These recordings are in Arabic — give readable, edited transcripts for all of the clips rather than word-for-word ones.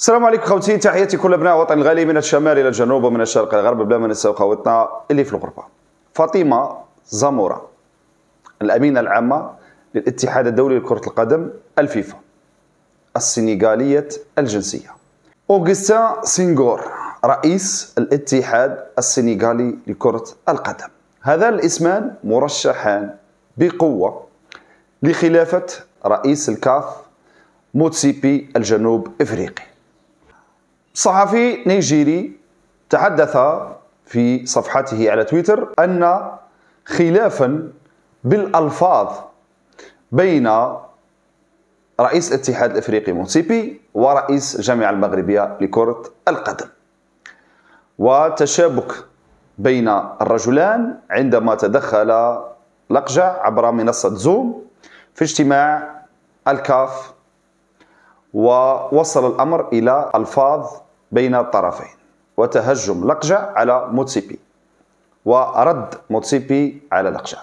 السلام عليكم خوتي، تحياتي كل ابناء وطن الغالي من الشمال الى الجنوب ومن الشرق الى الغرب، بلا ما ننساو خوتنا اللي في الغربه. فاطمه زامورا الامينه العامه للاتحاد الدولي لكره القدم الفيفا السنغاليه الجنسيه. اوغستين سينغور رئيس الاتحاد السنغالي لكره القدم. هذان الاسمان مرشحان بقوه لخلافه رئيس الكاف موتسيبي الجنوب افريقي. صحفي نيجيري تحدث في صفحته على تويتر أن خلافا بالألفاظ بين رئيس الاتحاد الافريقي موتسيبي ورئيس الجامعة المغربية لكرة القدم، وتشابك بين الرجلان عندما تدخل لقجع عبر منصة زوم في اجتماع الكاف، ووصل الأمر إلى ألفاظ بين الطرفين وتهجم لقجع على موتسيبي ورد موتسيبي على لقجع.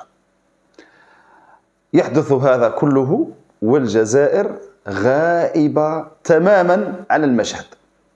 يحدث هذا كله والجزائر غائبة تماما عن المشهد.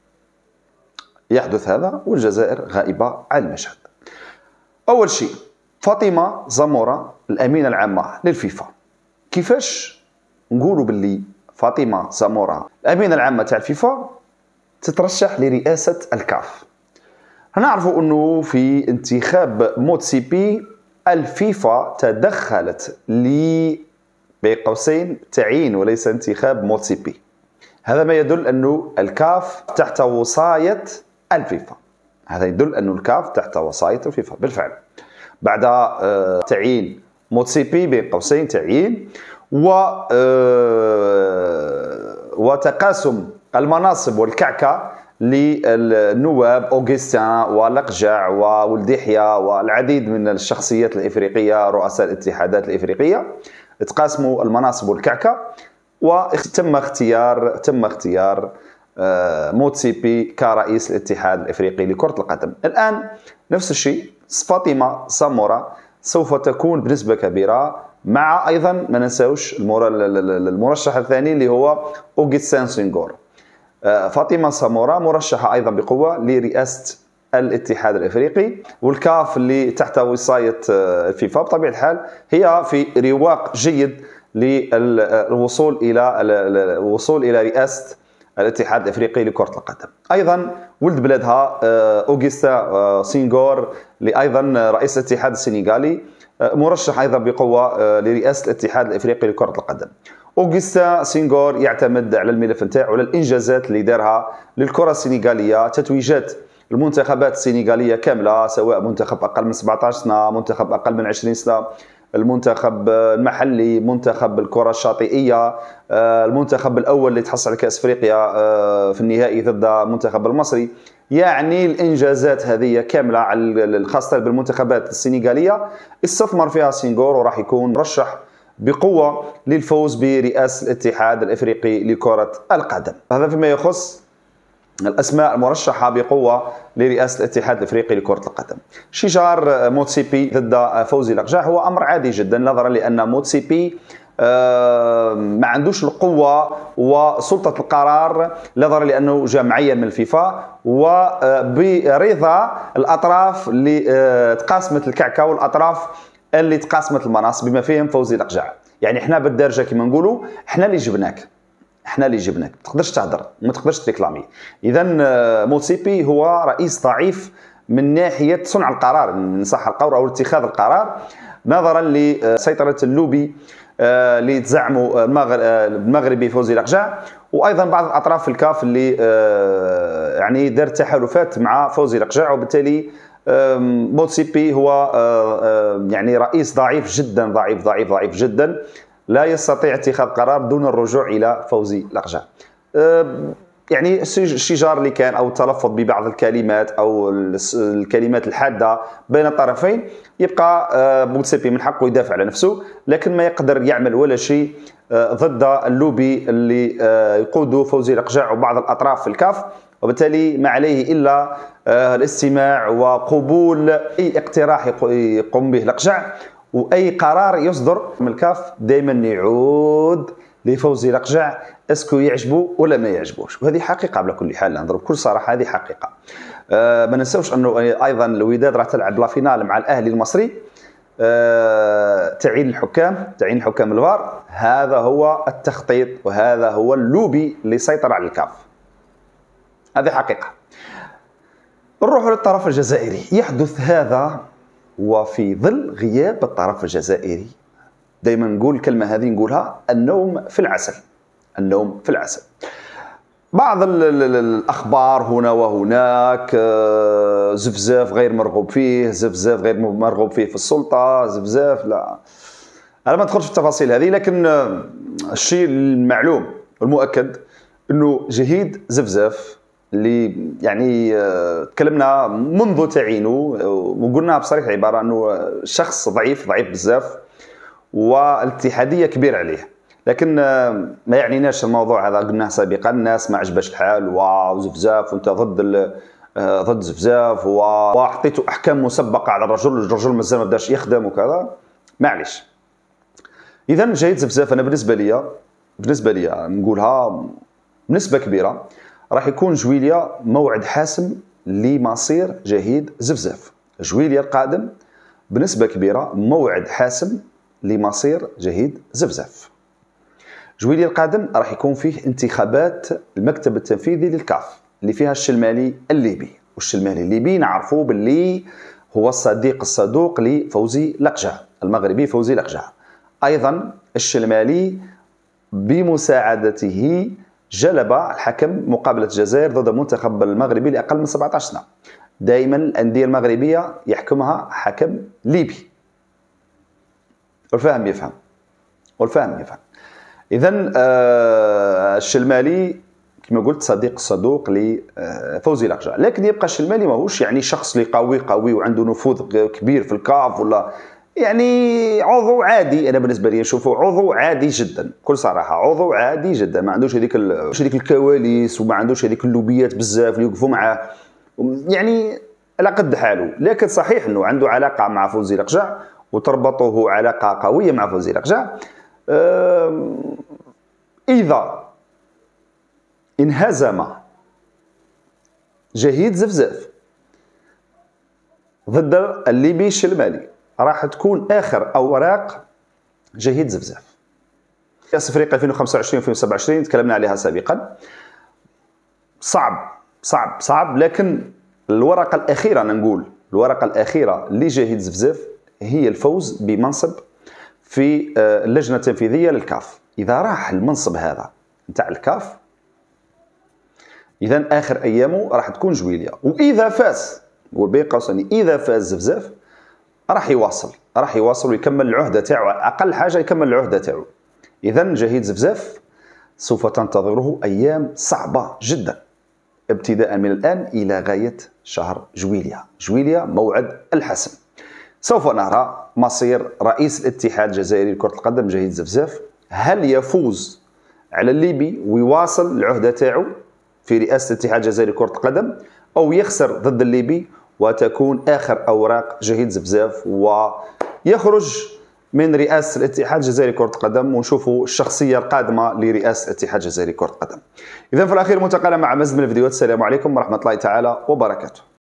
يحدث هذا والجزائر غائبة عن المشهد. أول شيء، فاطمة زامورا الأمينة العامة للفيفا. كيفاش نقولوا باللي فاطمة زامورا الأمينة العامة تاع الفيفا تترشح لرئاسة الكاف؟ نعرفوا أنه في انتخاب موتسيبي الفيفا تدخلت بين قوسين تعيين وليس انتخاب موتسيبي. هذا ما يدل أنه الكاف تحت وصاية الفيفا. هذا يدل أنه الكاف تحت وصاية الفيفا بالفعل بعد تعيين موتسيبي بين قوسين تعيين وتقاسم المناصب والكعكة للنواب اوغستين ولقجع وولد يحيى والعديد من الشخصيات الافريقيه رؤساء الاتحادات الافريقيه. تقاسموا المناصب والكعكة وتم اختيار موتسيبي كرئيس الاتحاد الافريقي لكرة القدم. الان نفس الشيء، فاطمة زامورا سوف تكون بنسبة كبيرة مع ايضا ما ننساوش المرشح الثاني اللي هو اوغستين سينغور. فاطمة زامورا مرشحة ايضا بقوة لرئاسة الاتحاد الافريقي، والكاف اللي تحت وصاية الفيفا بطبيعة الحال هي في رواق جيد للوصول الى رئاسة الاتحاد الافريقي لكرة القدم. ايضا ولد بلادها اوغستين سينغور اللي ايضا رئيس الاتحاد السنغالي مرشح ايضا بقوه لرئاسه الاتحاد الافريقي لكره القدم. اوغستين سينغور يعتمد على الملف نتاعو على الانجازات اللي دارها للكره السنغاليه، تتويجات المنتخبات السنغاليه كامله، سواء منتخب اقل من 17 سنه، منتخب اقل من 20 سنه، المنتخب المحلي، منتخب الكره الشاطئيه، المنتخب الاول اللي تحصل على كاس افريقيا في النهائي ضد المنتخب المصري. يعني الانجازات هذه كامله خاصه بالمنتخبات السنغاليه استثمر فيها سينغور، وراح يكون مرشح بقوه للفوز برئاسه الاتحاد الافريقي لكره القدم. هذا فيما يخص الاسماء المرشحه بقوه لرئاسه الاتحاد الافريقي لكره القدم. شجار موتسيبي ضد فوزي لقجع هو امر عادي جدا، نظرا لان موتسيبي ما عندوش القوه وسلطه القرار، نظرا لانه جاء معين من الفيفا وبرضا الاطراف اللي تقاسمت الكعكه والاطراف اللي تقاسمت المناصب بما فيهم فوزي لقجع. يعني احنا بالدارجه كما نقولوا احنا اللي جبناك، ما تقدرش تهضر، ما تقدرش تريكلامي. اذا موتسيبي هو رئيس ضعيف من ناحيه صنع القرار ان صح القول او اتخاذ القرار، نظرا لسيطره اللوبي اللي تزعموا المغربي فوزي لقجع، وايضا بعض الاطراف في الكاف اللي يعني دارت تحالفات مع فوزي لقجع، وبالتالي موتسيبي هو يعني رئيس ضعيف جدا، ضعيف جدا، لا يستطيع اتخاذ قرار دون الرجوع الى فوزي لقجع. يعني الشجار اللي كان او التلفظ ببعض الكلمات او الكلمات الحاده بين الطرفين، يبقى موتسيبي من حقه يدافع على نفسه، لكن ما يقدر يعمل ولا شيء ضد اللوبي اللي يقوده فوزي لقجع وبعض الاطراف في الكاف، وبالتالي ما عليه الا الاستماع وقبول اي اقتراح يقوم به لقجع، واي قرار يصدر من الكاف دائما يعود لفوزي لقجع اسكو يعجبه ولا ما يعجبوش، وهذه حقيقه على كل حال نهضر بكل صراحه، هذه حقيقه. ما ننساوش انه ايضا الوداد راح تلعب لا فينال مع الاهلي المصري. تعيين الحكام الفار، هذا هو التخطيط وهذا هو اللوبي اللي سيطر على الكاف، هذه حقيقه. نروح للطرف الجزائري، يحدث هذا وفي ظل غياب الطرف الجزائري. دائما نقول الكلمه هذه، نقولها النوم في العسل، النوم في العسل. بعض الأخبار هنا وهناك، زفزاف غير مرغوب فيه، زفزاف غير مرغوب فيه في السلطة، زفزاف لا، أنا ما ندخلش في التفاصيل هذه، لكن الشيء المعلوم والمؤكد أنه جهيد زفزاف اللي يعني تكلمنا منذ تعيينه وقلنا بصريح العبارة أنه شخص ضعيف بزاف والاتحادية كبير عليه، لكن ما يعنيناش الموضوع هذا، قلناه سابقا. الناس ما عجبش الحال وزفزاف وانت ضد زفزاف وعطيته احكام مسبقه على الرجل مازال ما بداش يخدم وكذا، معليش. اذا جهيد زفزاف انا بالنسبه لي نقولها بنسبه كبيره راح يكون جويليا موعد حاسم لمصير جهيد زفزاف. جويليا القادم بنسبه كبيره موعد حاسم لمصير جهيد زفزاف. جويليا القادم راح يكون فيه انتخابات المكتب التنفيذي للكاف اللي فيها الشلمالي الليبي، والشلمالي الليبي نعرفوه باللي هو الصديق الصدوق لفوزي لقجع، المغربي فوزي لقجع. ايضا الشلمالي بمساعدته جلب الحكم مقابله الجزائر ضد المنتخب المغربي لاقل من 17 سنه. دائما الانديه المغربيه يحكمها حكم ليبي، والفاهم يفهم. إذا الشلمالي كما قلت صديق الصدوق لفوزي لقجع، لكن يبقى الشلمالي ماهوش يعني شخص اللي قوي وعنده نفوذ كبير في الكاف، ولا يعني عضو عادي. انا بالنسبه لي نشوفه عضو عادي جدا، بكل صراحه عضو عادي جدا، ما عندوش هذيك الكواليس وما عندوش هذيك اللوبيات بزاف اللي يوقفوا معاه، يعني على قد حاله. لكن صحيح انه عنده علاقه مع فوزي لقجع وتربطه علاقه قويه مع فوزي لقجع. إذا انهزم جهيد زفزاف ضد الليبي الشلمالي راح تكون آخر أوراق جهيد زفزاف. كأس أفريقيا 2025 2027 تكلمنا عليها سابقا، صعب، لكن الورقة الأخيرة، نقول الورقة الأخيرة لجهيد زفزاف هي الفوز بمنصب في اللجنة التنفيذية للكاف. إذا راح المنصب هذا نتاع الكاف، إذا آخر أيامه راح تكون جويليا. وإذا فاز، نقول بين قوسين إذا فاز زفزاف، راح يواصل ويكمل العهدة تاعو، أقل حاجة يكمل العهدة تاعو. إذا جهيد زفزاف سوف تنتظره أيام صعبة جدا، ابتداء من الآن إلى غاية شهر جويليا موعد الحسم. سوف نرى مصير رئيس الاتحاد الجزائري لكرة القدم جهيد زفزاف، هل يفوز على الليبي ويواصل العهدة تاعو في رئاسة الاتحاد الجزائري لكرة القدم، أو يخسر ضد الليبي وتكون آخر أوراق جهيد زفزاف ويخرج من رئاسة الاتحاد الجزائري لكرة القدم، ونشوفوا الشخصية القادمة لرئاسة الاتحاد الجزائري لكرة القدم. إذا في الأخير ملتقانا مع مزيد من الفيديوهات. السلام عليكم ورحمة الله تعالى وبركاته.